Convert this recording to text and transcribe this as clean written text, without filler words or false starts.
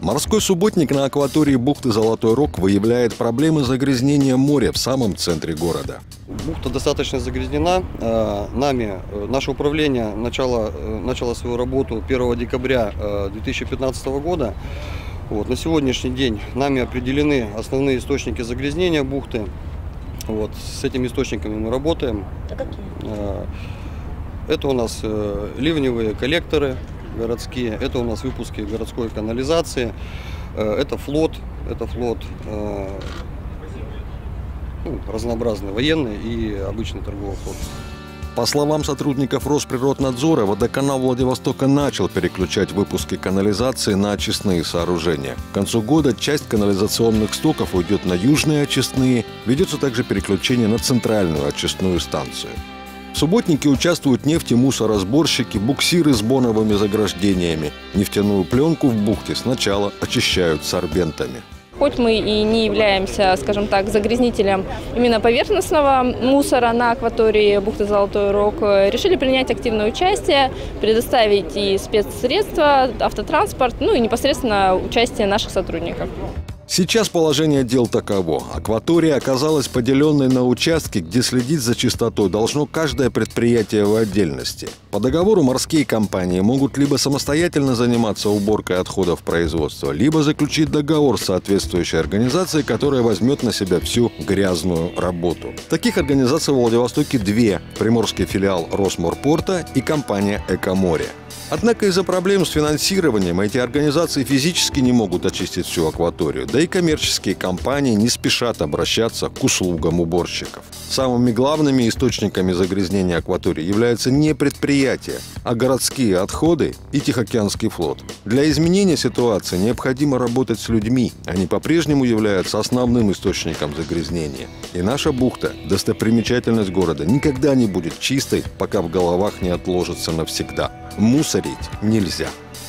Морской субботник на акватории бухты Золотой Рог выявляет проблемы загрязнения моря в самом центре города. Бухта достаточно загрязнена. Наше управление начало свою работу 1 декабря 2015 года. На сегодняшний день нами определены основные источники загрязнения бухты. С этими источниками мы работаем. А какие? Это у нас ливневые коллекторы городские, это у нас выпуски городской канализации, это флот разнообразный, военный и обычный торговый флот. По словам сотрудников Росприроднадзора, водоканал Владивостока начал переключать выпуски канализации на очистные сооружения. К концу года часть канализационных стоков уйдет на южные очистные, ведется также переключение на центральную очистную станцию. В субботнике участвуют нефтемусоросборщики, буксиры с боновыми заграждениями. Нефтяную пленку в бухте сначала очищают сорбентами. Хоть мы и не являемся, скажем так, загрязнителем именно поверхностного мусора на акватории бухты Золотой Рог, решили принять активное участие, предоставить и спецсредства, автотранспорт, и непосредственно участие наших сотрудников. Сейчас положение дел таково. Акватория оказалась поделенной на участки, где следить за чистотой должно каждое предприятие в отдельности. По договору морские компании могут либо самостоятельно заниматься уборкой отходов производства, либо заключить договор с соответствующей организацией, которая возьмет на себя всю грязную работу. Таких организаций в Владивостоке две – приморский филиал Росморпорта и компания «Экоморе». Однако из-за проблем с финансированием эти организации физически не могут очистить всю акваторию, да и коммерческие компании не спешат обращаться к услугам уборщиков. Самыми главными источниками загрязнения акватории являются не предприятия, а городские отходы и Тихоокеанский флот. Для изменения ситуации необходимо работать с людьми. Они по-прежнему являются основным источником загрязнения. И наша бухта, достопримечательность города, никогда не будет чистой, пока в головах не отложится навсегда. Мусорить нельзя.